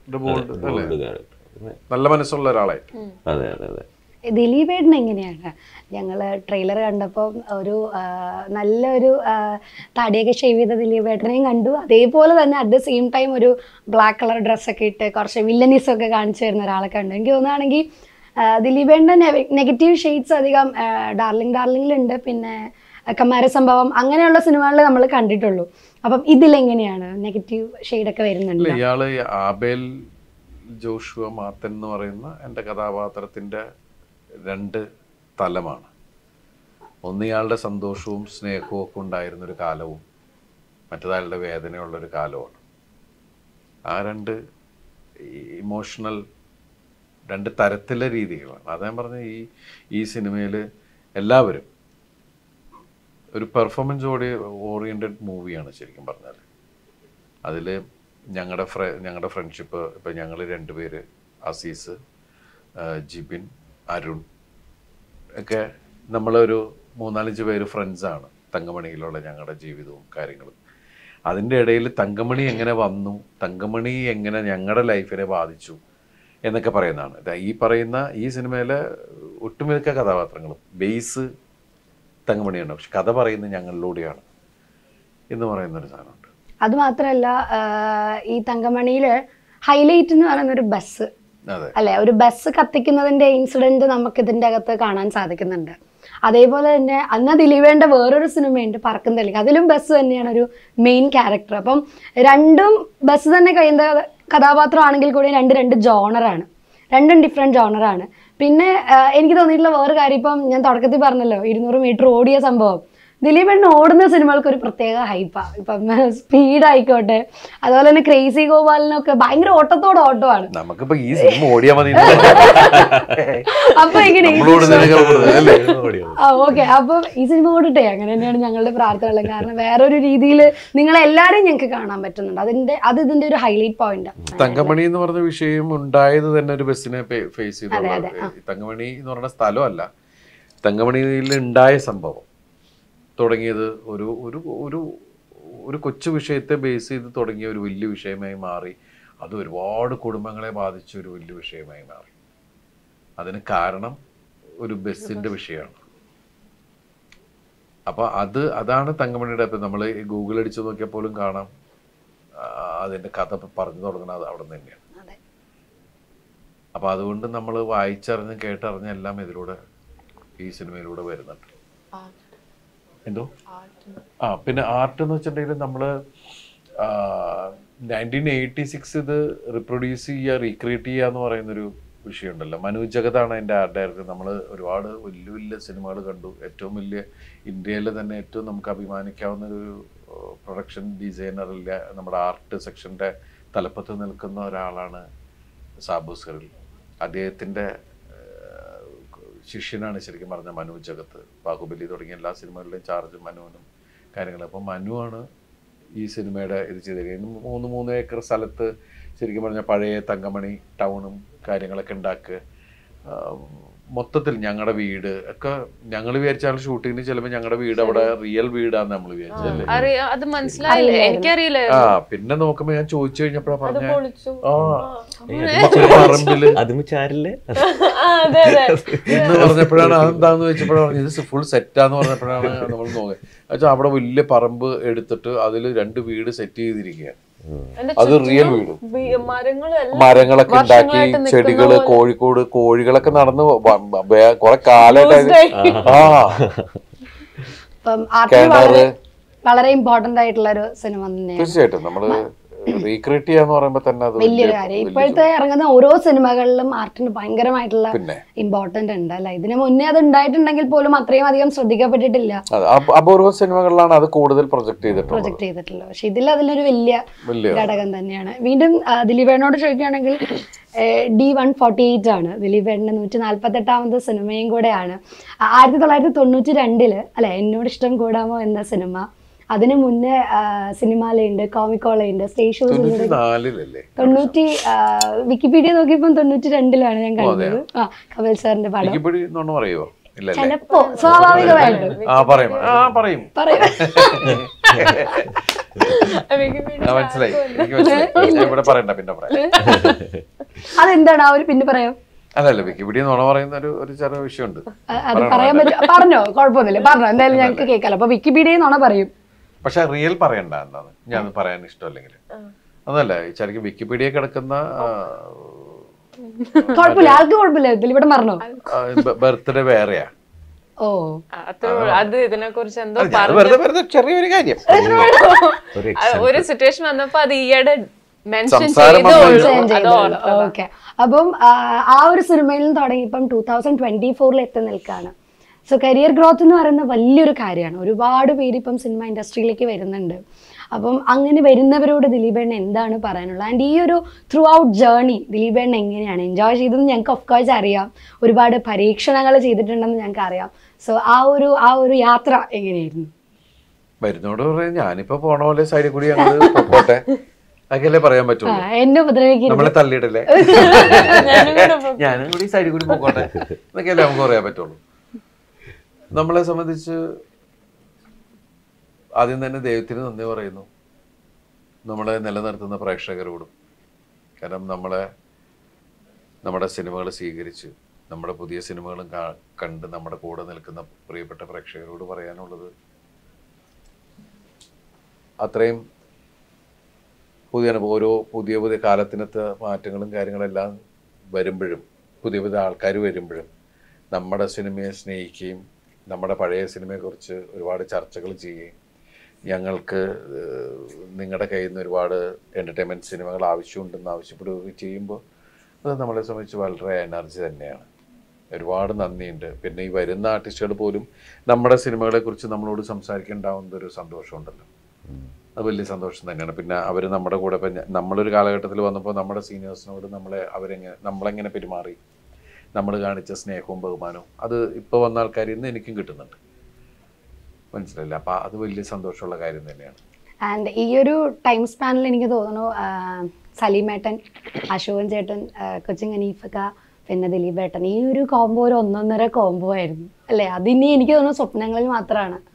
നല്ല മനസ്സുള്ള ഒരാളായിട്ട്. അതെ അതെ അതെ. ദിലീപേട്ടൻ എങ്ങനെയാണ്? ഞങ്ങൾ ട്രെയിലർ കണ്ടപ്പോൾ ഒരു നല്ലൊരു താടിയൊക്കെ ഷേവ് ചെയ്ത ദിലീപേട്ടനെയും കണ്ടു. അതേപോലെ തന്നെ അറ്റ് ദ സെയിം ടൈം ഒരു ബ്ലാക്ക് കളർ ഡ്രസ്സൊക്കെ ഇട്ട് കുറച്ച് വില്ലനീസൊക്കെ കാണിച്ചു വരുന്ന ഒരാളെ കണ്ടു. എനിക്ക് തോന്നുകയാണെങ്കിൽ ദിലീപേട്ടൻ്റെ നെഗറ്റീവ് ഷെയ്ഡ്സ് അധികം ഡാർലിംഗിലുണ്ട്, പിന്നെ കമാര സംഭവം അങ്ങനെയുള്ള സിനിമകളിൽ നമ്മൾ കണ്ടിട്ടുള്ളൂ. അപ്പം ഇതിലെങ്ങനെയാണ് നെഗറ്റീവ് ഷെയ്ഡൊക്കെ വരുന്നുണ്ട്? ഇയാള് ആബേൽ ജോഷുവ മാത്തൻ എന്ന് പറയുന്ന എൻ്റെ കഥാപാത്രത്തിൻ്റെ രണ്ട് തലമാണ്. ഒന്ന് ഇയാളുടെ സന്തോഷവും സ്നേഹവും ഒക്കെ ഉണ്ടായിരുന്നൊരു കാലവും മറ്റൊരാളുടെ വേദനയുള്ളൊരു കാലമാണ്. ആ രണ്ട് ഇമോഷണൽ രണ്ട് തരത്തിലെ രീതികളാണ്. അത് ഞാൻ പറഞ്ഞ ഈ സിനിമയിൽ എല്ലാവരും ഒരു പെർഫോമൻസ് ഓറിയൻറ്റഡ് മൂവിയാണ് ശരിക്കും പറഞ്ഞാൽ. അതിൽ ഞങ്ങളുടെ ഫ്രണ്ട്ഷിപ്പ് ഇപ്പം ഞങ്ങൾ രണ്ടുപേര്, അസീസ്, ജിബിൻ, അരുൺ ഒക്കെ നമ്മളൊരു 3-4 പേര് ഫ്രണ്ട്സാണ്. തങ്കമണിയിലുള്ള ഞങ്ങളുടെ ജീവിതവും കാര്യങ്ങളും. അതിൻ്റെ ഇടയിൽ തങ്കമണി എങ്ങനെ വന്നു, തങ്കമണി എങ്ങനെ ഞങ്ങളുടെ ലൈഫിനെ ബാധിച്ചു എന്നൊക്കെ പറയുന്നതാണ്. ഈ പറയുന്ന ഈ സിനിമയിലെ ഒട്ടുമിക്ക കഥാപാത്രങ്ങളും ബേസ് തങ്കമണിയാണ്, പക്ഷെ കഥ പറയുന്നത് ഞങ്ങളിലൂടെയാണ് എന്ന് പറയുന്നൊരു സാധനമുണ്ട്. അത് മാത്രമല്ല, ഈ തങ്കമണിയിൽ ഹൈലൈറ്റ് എന്ന് പറയുന്ന ഒരു ബസ് അല്ലെ, ഒരു ബസ് കത്തിക്കുന്നതിന്റെ ഇൻസിഡന്റ് നമുക്ക് ഇതിന്റെ അകത്ത് കാണാൻ സാധിക്കുന്നുണ്ട്. അതേപോലെ തന്നെ അന്ന് ദിലീപേന്റെ വേറൊരു സിനിമയുണ്ട് പറക്കും തെളിക്ക്, അതിലും ബസ് തന്നെയാണ് ഒരു മെയിൻ ക്യാരക്ടർ. അപ്പം രണ്ടും ബസ് തന്നെ കഴിയുന്ന കഥാപാത്രമാണെങ്കിൽ കൂടി രണ്ട് ജോണറാണ്, രണ്ടും ഡിഫറെൻറ്റ് ജോണറാണ്. പിന്നെ എനിക്ക് തോന്നിയിട്ടുള്ള വേറെ കാര്യം, ഇപ്പം ഞാൻ തുടക്കത്തിൽ പറഞ്ഞല്ലോ 200 മീറ്റർ ഓടിയ സംഭവം, ദിലീപേട്ടൻ ഓടുന്ന സിനിമകൾക്ക് ഒരു പ്രത്യേക ഹൈപ്പാണ്. ഇപ്പം സ്പീഡ് ആയിക്കോട്ടെ, അതുപോലെ തന്നെ ക്രേസി ഗോപാലിനൊക്കെ ഭയങ്കര ഓട്ടമാണ്. നമുക്കിപ്പോ ഈ സിനിമ ഓടിയാൽ മതി. അപ്പൊ എങ്ങനെ ഓക്കെ, അപ്പൊ ഈ സിനിമ ഓടിട്ടെ, അങ്ങനെ തന്നെയാണ് ഞങ്ങളുടെ പ്രാർത്ഥനകൾ. കാരണം വേറൊരു രീതിയിൽ നിങ്ങളെല്ലാരും ഞങ്ങൾക്ക് കാണാൻ പറ്റുന്നുണ്ട്. അത് ഇതിന്റെ ഒരു ഹൈലൈറ്റ് പോയിന്റ്. തങ്കമണി എന്ന് പറഞ്ഞ വിഷയം ഉണ്ടായത് തന്നെ ഒരു ബസ്സിനെ ഫേസ് ചെയ്തു. തങ്കമണി എന്ന് പറഞ്ഞ സ്ഥലമല്ല, തങ്കമണിയിൽ ഉണ്ടായ സംഭവം തുടങ്ങിയത് ഒരു ഒരു കൊച്ചു വിഷയത്തെ ബേസ് ചെയ്ത് തുടങ്ങിയ ഒരു വലിയ വിഷയമായി മാറി. അത് ഒരുപാട് കുടുംബങ്ങളെ ബാധിച്ച ഒരു വലിയ വിഷയമായി മാറി. അതിന് കാരണം ഒരു ബസ്സിൻ്റെ വിഷയമാണ്. അപ്പോൾ അതാണ് തങ്കമണിയുടെ. ഇപ്പം നമ്മൾ ഗൂഗിൾ അടിച്ച് നോക്കിയാൽ പോലും കാണാം അതിൻ്റെ കഥ പറഞ്ഞു തുടങ്ങുന്നത് അവിടെ നിന്ന് തന്നെയാണ്. അപ്പോൾ അതുകൊണ്ട് നമ്മൾ വായിച്ചറിഞ്ഞ് കേട്ടറിഞ്ഞ എല്ലാം ഇതിലൂടെ ഈ സിനിമയിലൂടെ വരുന്നുണ്ട്. എന്തോ പിന്നെ ആർട്ട് എന്ന് വെച്ചിട്ടുണ്ടെങ്കിൽ നമ്മൾ 1986 ഇത് റിപ്രൊഡ്യൂസ് ചെയ്യുക, റീക്രിയേറ്റ് ചെയ്യുക എന്ന് പറയുന്നൊരു വിഷയമുണ്ടല്ലോ. മനു ജഗതാണ് എൻ്റെ ആർട്ട് ഡയറക്ടർ. നമ്മൾ ഒരുപാട് വലിയ വലിയ സിനിമകൾ കണ്ടു. ഏറ്റവും വലിയ ഇന്ത്യയിലെ തന്നെ ഏറ്റവും നമുക്ക് അഭിമാനിക്കാവുന്നൊരു പ്രൊഡക്ഷൻ ഡിസൈനറില്ല നമ്മുടെ ആർട്ട് സെക്ഷൻ്റെ തലപ്പത്ത് നിൽക്കുന്ന ഒരാളാണ് സാബു സറിൽ. അദ്ദേഹത്തിൻ്റെ ശിഷ്യനാണ് ശരിക്കും പറഞ്ഞ മനു ജഗത്ത്. ബാഹുബലി തുടങ്ങിയ എല്ലാ സിനിമകളുടെയും ചാർജ് മനുവിനും കാര്യങ്ങളും. അപ്പം മനുവാണ് ഈ സിനിമയുടെ ഇത് ചെയ്തിരിക്കുന്നത്. 3 ഏക്കർ സ്ഥലത്ത് ശരിക്കും പറഞ്ഞാൽ പഴയ തങ്കമണി ടൗണും കാര്യങ്ങളൊക്കെ ഉണ്ടാക്കുക. മൊത്തത്തിൽ ഞങ്ങളുടെ വീട് ഒക്കെ ഞങ്ങൾ വിചാരിച്ചാൽ ഷൂട്ടിങ്ങിന് ചെല്ലുമ്പോൾ ഞങ്ങളുടെ വീട് അവിടെ റിയൽ വീടാന്ന് നമ്മൾ വിചാരിച്ചല്ലേ. അത് മനസ്സിലായില്ലേ? എനിക്കറിയില്ല. പിന്നെ നോക്കുമ്പോ ഞാൻ ചോദിച്ചു കഴിഞ്ഞപ്പോഴാ പറഞ്ഞ പറമ്പില് എന്ന് പറഞ്ഞപ്പോഴാണ് അതെന്താന്ന് വെച്ചപ്പോഴാണ് ഇത് ഫുൾ സെറ്റാന്ന് പറഞ്ഞപ്പോഴാണ് നമ്മൾ നോക്കുക. അവിടെ വലിയ പറമ്പ് എടുത്തിട്ട് അതിൽ 2 വീട് സെറ്റ് ചെയ്തിരിക്കുകയാണ്. അത് റിയൽ വീട്. മരങ്ങളൊക്കെ ഉണ്ടാക്കി, ചെടികള്, കോഴികളൊക്കെ നടന്ന് കുറെ കാലമായിട്ട്. വളരെ ഇമ്പോർട്ടന്റ് ആയിട്ടുള്ള ഒരു സിനിമ തന്നെയാണ്. തീർച്ചയായിട്ടും നമ്മള് റീക്രിയേറ്റ് ചെയ്യാന്ന് പറയുമ്പോ തന്നെ അത് വലിയൊരു കാര്യം. ഇപ്പോഴത്തെ ഇറങ്ങുന്ന ഓരോ സിനിമകളിലും ആർട്ടിന് ഭയങ്കരമായിട്ടുള്ള ഇമ്പോർട്ടന്റ് ഉണ്ട് അല്ല. ഇതിനു മുന്നേ അത് ഉണ്ടായിട്ടുണ്ടെങ്കിൽ പോലും അത്രയും അധികം ശ്രദ്ധിക്കപ്പെട്ടിട്ടില്ല. അപൂർവ സിനിമകളിലാണ് അത് കൂടുതൽ പ്രൊജക്ട് ചെയ്തിട്ടുള്ളത്. പക്ഷെ അതിലൊരു വലിയ ഘടകം തന്നെയാണ്. വീണ്ടും ദിലീപേട്ടനോട് ചോദിക്കുകയാണെങ്കിൽ D148 ആണ് ദിലീപേട്ടന്റെ 148ാമത് സിനിമയും കൂടെയാണ്. 1992 അല്ലെ എന്നോട് ഇഷ്ടം കൂടാമോ എന്ന സിനിമ. അതിന് മുന്നേ സിനിമയിലുണ്ട്, കോമിക്കോളയുണ്ട്, സ്റ്റേജ് ഷോസ് ഉണ്ട്. 90 വിക്കിപീഡിയ നോക്കിയപ്പോ 92 ഞാൻ കണ്ടത്. കപിൽ സാറിന്റെ പടം. ചിലപ്പോ സ്വാഭാവികമായിട്ടും അതെന്താണ് ആ ഒരു പിന്നെ പറയാം. അല്ലല്ല വിക്കിപീഡിയ നുണ പറയുന്ന ഒരു ചെറിയ വിഷയമുണ്ട്. അത് പറയാൻ പറ്റും. പറഞ്ഞോ, കുഴപ്പമൊന്നുമില്ല, പറഞ്ഞോ, എന്തായാലും ഞങ്ങൾക്ക് കേൾക്കാലോ. അപ്പൊ വിക്കിപീഡിയ നുണ പറയും, പക്ഷെ റിയൽ പറയണ്ട. എന്താണ് ഞാൻ പറയാൻ ഇഷ്ടമല്ലെങ്കിൽ അതല്ല. ശരിക്കും വിക്കിപീഡിയ കിടക്കുന്ന കുഴപ്പമില്ല, ആൾക്ക് കുഴപ്പമില്ല. ഇവിടെ പറഞ്ഞോ ബർത്ത്ഡേ വേറെയാ. ഓ അത് ഇതിനെ കുറിച്ച് എന്തോ ചെറിയൊരു കാര്യം ഒരു സിറ്റുവേഷൻ വന്നപ്പോ അത് ഈയിടെ ഓക്കെ. അപ്പം ആ ഒരു സിനിമയിൽ നിന്ന് തുടങ്ങി ഇപ്പം 2024 എത്തി നിൽക്കുകയാണ്. സോ കരിയർ ഗ്രോത്ത് എന്ന് പറയുന്നത് വലിയൊരു കാര്യമാണ്. ഒരുപാട് പേര് ഇപ്പം സിനിമ ഇൻഡസ്ട്രിയിലേക്ക് വരുന്നുണ്ട്. അപ്പം അങ്ങനെ വരുന്നവരോട് ദിലീപേട്ടൻ എന്താണ് പറയാനുള്ളത്? ആൻഡ് ഈ ഒരു ത്രൂ ഔട്ട് ജേർണി ദിലീപേട്ടൻ എങ്ങനെയാണ് എൻജോയ് ചെയ്തതെന്ന് ഞങ്ങൾക്ക് ഓഫ് കോഴ്സ് അറിയാം. ഒരുപാട് പരീക്ഷണങ്ങൾ ചെയ്തിട്ടുണ്ടെന്ന് ഞങ്ങൾക്ക് അറിയാം. സോ ആ ഒരു യാത്ര എങ്ങനെയായിരുന്നു? വരുന്നോട് പറയാം, ഞാനിപ്പോ പോണ പോലെ സൈഡിൽ കൂടി പോട്ടെ അതൊക്കെയല്ലേ പറയാൻ പറ്റുള്ളൂ. എന്നെ ഉപദ്രവിക്കും, നമ്മളെ തള്ളിയിടല്ലേ, ഞാനും കൂടി സൈഡിൽ കൂടി പോകട്ടെ എന്നൊക്കെയല്ലേ നമുക്ക് പറയാൻ പറ്റുള്ളൂ. നമ്മളെ സംബന്ധിച്ച് ആദ്യം തന്നെ ദൈവത്തിന് നന്ദി പറയുന്നു, നമ്മളെ നിലനിർത്തുന്ന പ്രേക്ഷകരോടും. കാരണം നമ്മുടെ സിനിമകൾ സ്വീകരിച്ച് നമ്മുടെ പുതിയ സിനിമകളും കണ്ട് നമ്മുടെ കൂടെ നിൽക്കുന്ന പ്രിയപ്പെട്ട പ്രേക്ഷകരോട് പറയാനുള്ളത്, അത്രയും ഓരോ പുതിയ കാലത്തിനത്തെ മാറ്റങ്ങളും കാര്യങ്ങളെല്ലാം വരുമ്പോഴും പുതിയ ആൾക്കാർ വരുമ്പോഴും നമ്മുടെ സിനിമയെ സ്നേഹിക്കുകയും നമ്മുടെ പഴയ സിനിമയെക്കുറിച്ച് ഒരുപാട് ചർച്ചകൾ ചെയ്യുകയും ഞങ്ങൾക്ക് നിങ്ങളുടെ കയ്യിൽ നിന്ന് ഒരുപാട് എൻ്റർടൈൻമെൻറ്റ് സിനിമകൾ ആവശ്യമുണ്ടെന്ന് ആവശ്യപ്പെടുകയും ചെയ്യുമ്പോൾ അത് നമ്മളെ സംബന്ധിച്ച് വളരെ എനർജി തന്നെയാണ്. ഒരുപാട് നന്ദിയുണ്ട്. പിന്നെ ഈ വരുന്ന ആർട്ടിസ്റ്റുകൾ പോലും നമ്മുടെ സിനിമകളെക്കുറിച്ച് നമ്മളോട് സംസാരിക്കേണ്ടാവുന്ന ഒരു സന്തോഷമുണ്ടല്ലോ, അത് വലിയ സന്തോഷം തന്നെയാണ്. പിന്നെ അവർ നമ്മുടെ കൂടെ ഇപ്പം നമ്മളൊരു കാലഘട്ടത്തിൽ വന്നപ്പോൾ നമ്മുടെ സീനിയേഴ്സിനോട് നമ്മളെങ്ങനെ പെരുമാറി, നമ്മൾ കാണിച്ച സ്നേഹവും ബഹുമാനവും അത് ഇപ്പോൾ വന്ന ആൾക്കാരിൽ നിന്ന് എനിക്കും കിട്ടുന്നുണ്ട്, മനസ്സിലായില്ല. അപ്പം അത് വലിയ സന്തോഷമുള്ള കാര്യം തന്നെയാണ്. ആൻഡ് ഈ ഒരു ടൈം സ്പാനിൽ എനിക്ക് തോന്നുന്നു സലീമേട്ടൻ, അശോകൻ ചേട്ടൻ, കൊച്ചിൻ ഹനീഫക്ക, പിന്നെ ദിലീപേട്ടൻ, ഈ ഒരു കോംബോ ഒരു 1.5 കോംബോ ആയിരുന്നു അല്ലേ? അതിനി എനിക്ക് തോന്നുന്നു സ്വപ്നങ്ങളിൽ മാത്രമാണ്.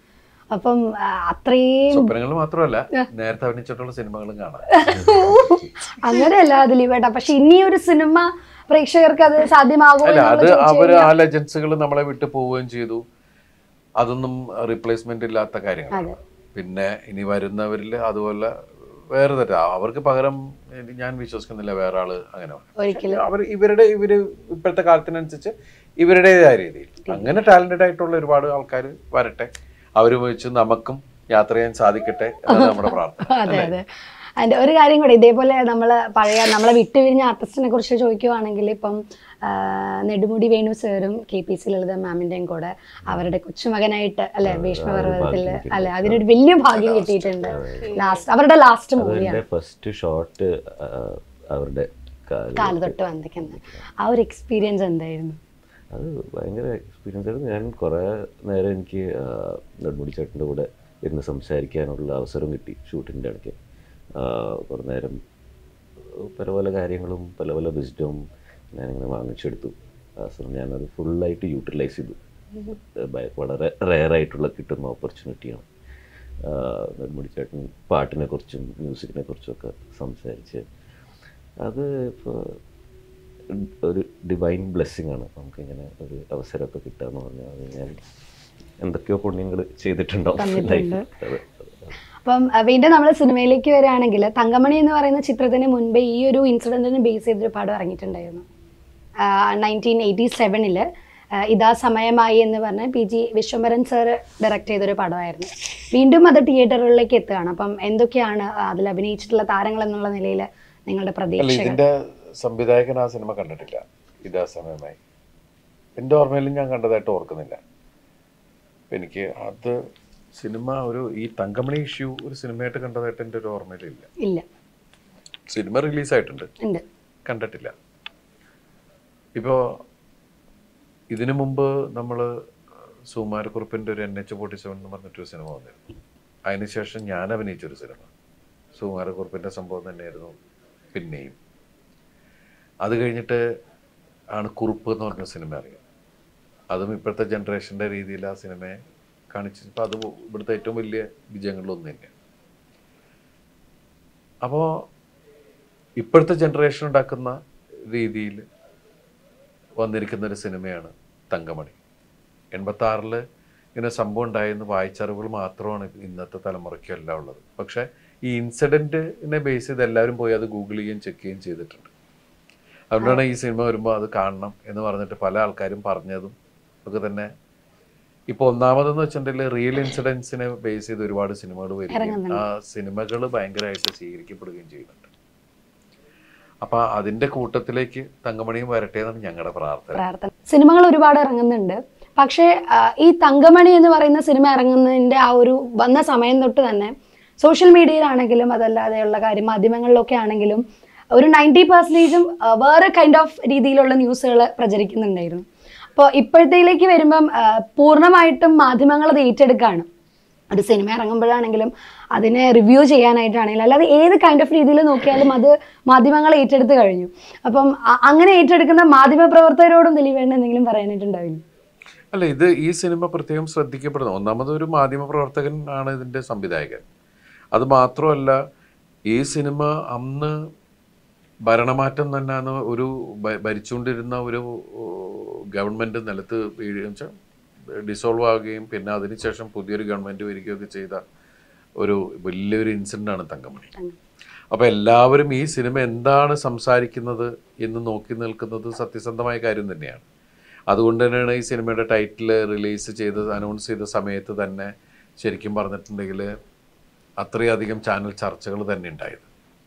അപ്പം അത്രയും സ്വപ്നങ്ങൾ മാത്രമല്ല, നേരത്തെ അഭിനയിച്ചിട്ടുള്ള സിനിമകളും കാണാം. അങ്ങനെയല്ല ദിലീപേട്ടാ, പക്ഷെ ഇനി ഒരു സിനിമ പ്രേക്ഷകർക്ക് അത് സാധ്യമാകുമോ? അത് അവര് ആ ലെജൻസുകൾ നമ്മളെ വിട്ടു പോവുകയും ചെയ്തു. അതൊന്നും റീപ്ലേസ്മെന്റ് ഇല്ലാത്ത കാര്യങ്ങളാണ്. പിന്നെ ഇനി വരുന്നവരിൽ അതുപോലെ വേറെ തരാം, അവർക്ക് പകരം ഞാൻ വിശ്വസിക്കുന്നില്ല വേറെ ആള് അങ്ങനെ. അവർ ഇവര് ഇപ്പോഴത്തെ കാലത്തിനനുസരിച്ച് ഇവരുടേതായ രീതിയിൽ അങ്ങനെ ടാലന്റഡ് ആയിട്ടുള്ള ഒരുപാട് ആൾക്കാർ വരട്ടെ, അവർ വെച്ച് നമുക്കും യാത്ര ചെയ്യാൻ സാധിക്കട്ടെ എന്നാണ് നമ്മുടെ പ്രാർത്ഥന. അതെ അതെ. അതിൻ്റെ ഒരു കാര്യം കൂടെ, ഇതേപോലെ നമ്മളെ വിട്ടുപിരിഞ്ഞ ആർട്ടിസ്റ്റിനെ കുറിച്ച് ചോദിക്കുവാണെങ്കിൽ ഇപ്പം നെടുമുടി വേണു സാറും KPC ലളിത മാമിൻ്റെയും കൂടെ അവരുടെ കൊച്ചുമകനായിട്ട് അല്ലെ ഭീഷ്മപർവ്വതത്തിൽ അല്ലെ അതിനൊരു വലിയ ഭാഗ്യം കിട്ടിയിട്ടുണ്ട്. അവരുടെ ലാസ്റ്റ് മൂവിയാണ് ഫസ്റ്റ് ഷോട്ട് അവരുടെ കാലുതൊട്ട് വന്നിരിക്കുന്നത്. ആ ഒരു എക്സ്പീരിയൻസ് എന്തായിരുന്നു? അത് ഭയങ്കര എക്സ്പീരിയൻസ് ആയിരുന്നു. ഞാൻ കുറേ നേരം എനിക്ക് നെടുമുടി ചേട്ടൻ്റെ കൂടെ ഇരുന്ന് സംസാരിക്കാനുള്ള അവസരം കിട്ടി ഷൂട്ടിൻ്റെ ഇടയ്ക്ക്. കുറേ നേരം പല പല കാര്യങ്ങളും പല പല വിസ്ഡവും ഞാനിങ്ങനെ വാങ്ങിച്ചെടുത്തു. അവസരം ഞാനത് ഫുള്ളായിട്ട് യൂട്ടിലൈസ് ചെയ്തു. വളരെ റെയറായിട്ടുള്ള കിട്ടുന്ന ഓപ്പർച്യൂണിറ്റിയാണ്. നെടുമുടി ചേട്ടൻ പാട്ടിനെ കുറിച്ചും മ്യൂസിക്കിനെ കുറിച്ചുമൊക്കെ സംസാരിച്ച് അത് ഇപ്പോൾ ഒരു ഡിവൈൻ ബ്ലെസ്സിങ് ആണ് നമുക്കിങ്ങനെ ഒരു അവസരമൊക്കെ കിട്ടുക എന്ന് പറഞ്ഞാൽ. അത് ഞാൻ എന്തൊക്കെയോ പുണ്യങ്ങൾ ചെയ്തിട്ടുണ്ടാവും ലൈഫിൽ. അപ്പം വീണ്ടും നമ്മൾ സിനിമയിലേക്ക് വരികയാണെങ്കിൽ തങ്കമണി എന്ന് പറയുന്ന ചിത്രത്തിന് മുൻപേ ഈ ഒരു ഇൻസിഡൻറ്റിനെ ബേസ് ചെയ്തൊരു പടം ഇറങ്ങിയിട്ടുണ്ടായിരുന്നു. 1987 ഇതാ സമയമായി എന്ന് പറഞ്ഞ് PG വിശ്വംഭരൻ സാർ ഡയറക്റ്റ് ചെയ്തൊരു പടമായിരുന്നു. വീണ്ടും അത് തിയേറ്ററുകളിലേക്ക് എത്തുകയാണ്. അപ്പം എന്തൊക്കെയാണ് അതിൽ അഭിനയിച്ചിട്ടുള്ള താരങ്ങൾ എന്നുള്ള നിലയിൽ നിങ്ങളുടെ പ്രതീക്ഷകൾ? ഇതിന്റെ സംവിധായകൻ ആ സിനിമ കണ്ടിട്ടില്ല. ഇതാ സമയമായി എൻ്റെ ഓർമ്മയിലും ഞാൻ കണ്ടതായിട്ട് ഓർക്കുന്നില്ല. എനിക്ക് അത് സിനിമ ഈ തങ്കമണി ഇഷ്യൂ ഒരു സിനിമയായിട്ട് കണ്ടതായിട്ട് എൻ്റെ ഒരു ഓർമ്മയിലില്ല. സിനിമ റിലീസായിട്ടുണ്ട്, കണ്ടിട്ടില്ല. ഇപ്പോൾ ഇതിനു മുമ്പ് നമ്മൾ സുകുമാരക്കുറുപ്പിൻ്റെ ഒരു NH47 എന്ന് പറഞ്ഞിട്ടൊരു സിനിമ വന്നിരുന്നു. അതിനുശേഷം ഞാൻ അഭിനയിച്ചൊരു സിനിമ സുകുമാരക്കുറുപ്പിൻ്റെ സംഭവം തന്നെയായിരുന്നു. പിന്നെയും അത് കഴിഞ്ഞിട്ട് ആണ് കുറുപ്പ് എന്ന് പറഞ്ഞ സിനിമ അറിയാം. അതും ഇപ്പോഴത്തെ ജനറേഷൻ്റെ രീതിയിൽ ആ സിനിമയെ കാണിച്ചപ്പോൾ അത് ഇവിടുത്തെ ഏറ്റവും വലിയ വിജയങ്ങളിലൊന്നും തന്നെയാണ്. അപ്പോൾ ഇപ്പോഴത്തെ ജനറേഷൻ ഉണ്ടാക്കുന്ന രീതിയിൽ വന്നിരിക്കുന്ന ഒരു സിനിമയാണ് തങ്കമണി. 86 ഇങ്ങനെ സംഭവം ഉണ്ടായെന്ന് വായിച്ചറിവുകൾ മാത്രമാണ് ഇന്നത്തെ തലമുറയ്ക്ക് എല്ലാം ഉള്ളത്. പക്ഷേ ഈ ഇൻസിഡൻറ്റിനെ ബേസ് ചെയ്ത് എല്ലാവരും പോയി അത് ഗൂഗിൾ ചെയ്യുകയും ചെക്ക് ചെയ്യുകയും ചെയ്തിട്ടുണ്ട്. അതുകൊണ്ടാണ് ഈ സിനിമ വരുമ്പോൾ അത് കാണണം എന്ന് പറഞ്ഞിട്ട് പല ആൾക്കാരും പറഞ്ഞതും ഒക്കെ തന്നെ. ഇപ്പോൾ ഒന്നാമതെന്ന് വെച്ചിട്ടുണ്ടെങ്കിൽ റിയൽ ഇൻസിഡൻസിനെ ബേസ് ചെയ്ത് ഒരുപാട് സിനിമകൾ വരികയും ആ സിനിമകൾ ഭയങ്കരമായിട്ട് സ്വീകരിക്കപ്പെടുകയും ചെയ്യുന്നുണ്ട്. അപ്പം അതിൻ്റെ കൂട്ടത്തിലേക്ക് തങ്കമണിയും വരട്ടെ എന്നാണ് ഞങ്ങളുടെ പ്രാർത്ഥന. സിനിമകൾ ഒരുപാട് ഇറങ്ങുന്നുണ്ട്. പക്ഷേ ഈ തങ്കമണി എന്ന് പറയുന്ന സിനിമ ഇറങ്ങുന്നതിൻ്റെ ആ ഒരു വന്ന സമയം തൊട്ട് തന്നെ സോഷ്യൽ മീഡിയയിലാണെങ്കിലും അതല്ലാതെയുള്ള കാര്യം മാധ്യമങ്ങളിലൊക്കെ ആണെങ്കിലും ഒരു 90% വേറെ കൈൻഡ് ഓഫ് രീതിയിലുള്ള ന്യൂസുകൾ പ്രചരിക്കുന്നുണ്ടായിരുന്നു. അപ്പോൾ ഇപ്പോഴത്തേക്ക് വരുമ്പം പൂർണ്ണമായിട്ടും മാധ്യമങ്ങൾ അത് ഏറ്റെടുക്കുകയാണ്. ഒരു സിനിമ ഇറങ്ങുമ്പോഴാണെങ്കിലും അതിനെ റിവ്യൂ ചെയ്യാനായിട്ടാണെങ്കിലും അല്ലാതെ ഏത് കൈൻഡ് ഓഫ് രീതിയിൽ നോക്കിയാലും അത് മാധ്യമങ്ങൾ ഏറ്റെടുത്ത് കഴിഞ്ഞു. അപ്പം അങ്ങനെ ഏറ്റെടുക്കുന്ന മാധ്യമപ്രവർത്തകരോടും ദിലീപേട്ടന് എന്തെങ്കിലും പറയാനായിട്ടുണ്ടാവില്ല? അല്ല, ഈ സിനിമ പ്രത്യേകം ശ്രദ്ധിക്കപ്പെടുന്നു. ഒന്നാമത് ഒരു മാധ്യമപ്രവർത്തകൻ ആണ് ഇതിൻ്റെ സംവിധായകൻ. അത് മാത്രമല്ല, ഈ സിനിമ അന്ന് ഭരണമാറ്റം തന്നെയാണ് ഒരു ഭരിച്ചുകൊണ്ടിരുന്ന ഒരു ഗവൺമെൻറ് നിലത്ത് വീഴുക, ഡിസോൾവ് ആവുകയും പിന്നെ അതിനുശേഷം പുതിയൊരു ഗവൺമെൻറ് വരികയൊക്കെ ചെയ്ത ഒരു വലിയൊരു ഇൻസിഡൻ്റാണ് തങ്കമണി. അപ്പോൾ എല്ലാവരും ഈ സിനിമ എന്താണ് സംസാരിക്കുന്നത് എന്ന് നോക്കി നിൽക്കുന്നത് സത്യസന്ധമായ കാര്യം തന്നെയാണ്. അതുകൊണ്ട് തന്നെയാണ് ഈ സിനിമയുടെ ടൈറ്റിൽ റിലീസ് ചെയ്ത് അനൗൺസ് ചെയ്ത സമയത്ത് തന്നെ ശരിക്കും പറഞ്ഞിട്ടുണ്ടെങ്കിൽ അത്രയധികം ചാനൽ ചർച്ചകൾ തന്നെ ഉണ്ടായത്.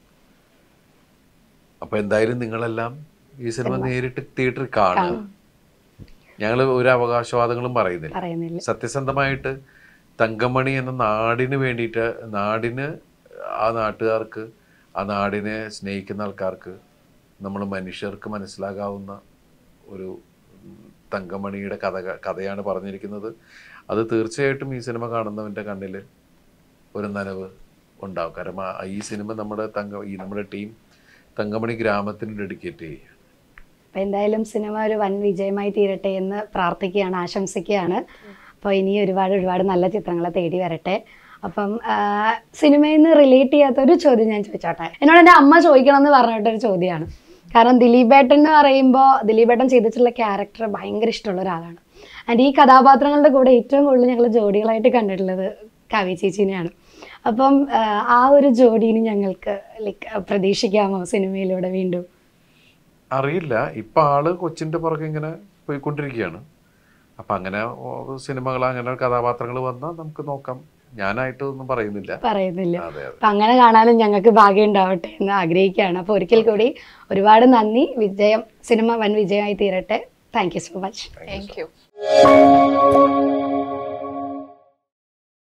അപ്പോൾ എന്തായാലും നിങ്ങളെല്ലാം ഈ സിനിമ നേരിട്ട് തിയേറ്ററിൽ കാണുക. ഞങ്ങൾ ഒരു അവകാശവാദങ്ങളും പറയുന്നില്ല. സത്യസന്ധമായിട്ട് തങ്കമണി എന്ന നാടിന് വേണ്ടിയിട്ട്, നാടിന്, ആ നാട്ടുകാർക്ക്, ആ നാടിനെ സ്നേഹിക്കുന്ന ആൾക്കാർക്ക്, നമ്മൾ മനുഷ്യർക്ക് മനസ്സിലാകാവുന്ന ഒരു തങ്കമണിയുടെ കഥയാണ് പറഞ്ഞിരിക്കുന്നത്. അത് തീർച്ചയായിട്ടും ഈ സിനിമ കാണുന്നവൻ്റെ കണ്ണിൽ ഒരു നനവ് ഉണ്ടാവും. കാരണം ഈ സിനിമ നമ്മുടെ ടീം തങ്കമണി ഗ്രാമത്തിന് ഡെഡിക്കേറ്റ് ചെയ്യുക. അപ്പം എന്തായാലും സിനിമ ഒരു വൻ വിജയമായി തീരട്ടെ എന്ന് പ്രാർത്ഥിക്കുകയാണ്, ആശംസിക്കുകയാണ്. അപ്പോൾ ഇനി ഒരുപാട് ഒരുപാട് നല്ല ചിത്രങ്ങളെ തേടി വരട്ടെ. അപ്പം സിനിമയിൽ നിന്ന് റിലേറ്റ് ചെയ്യാത്ത ഒരു ചോദ്യം ഞാൻ ചോദിച്ചോട്ടെ. എന്നോട് എൻ്റെ അമ്മ ചോദിക്കണം എന്ന് പറഞ്ഞിട്ടൊരു ചോദ്യമാണ്. കാരണം ദിലീപേട്ടൻ എന്ന് പറയുമ്പോൾ ദിലീപേട്ടൻ ചെയ്തിട്ടുള്ള ക്യാരക്ടർ ഭയങ്കര ഇഷ്ടമുള്ള ഒരാളാണ്. ആൻഡ് ഈ കഥാപാത്രങ്ങളുടെ കൂടെ ഏറ്റവും കൂടുതൽ ഞങ്ങൾ ജോഡികളായിട്ട് കണ്ടിട്ടുള്ളത് കാവ്യ ചേച്ചീനെയാണ്. അപ്പം ആ ഒരു ജോഡീന് ഞങ്ങൾക്ക് ലൈക്ക് പ്രതീക്ഷിക്കാമോ സിനിമയിലൂടെ വീണ്ടും? അറിയില്ല. ഇപ്പം ആള് കൊച്ചിൻ്റെ പുറകെ ഇങ്ങനെ പോയിക്കൊണ്ടിരിക്കുകയാണ്. അപ്പം അങ്ങനെ സിനിമകൾ അങ്ങനെ കഥാപാത്രങ്ങൾ വന്നാൽ നമുക്ക് നോക്കാം. ഞാനായിട്ട് ഒന്നും പറയുന്നില്ല. അപ്പം അങ്ങനെ കാണാനും ഞങ്ങൾക്ക് ഭാഗ്യം ഉണ്ടാവട്ടെ എന്ന് ആഗ്രഹിക്കുകയാണ്. അപ്പോൾ ഒരിക്കൽ കൂടി ഒരുപാട് നന്ദി. സിനിമ വൻ വിജയമായി തീരട്ടെ. Thank you so much. Thank U.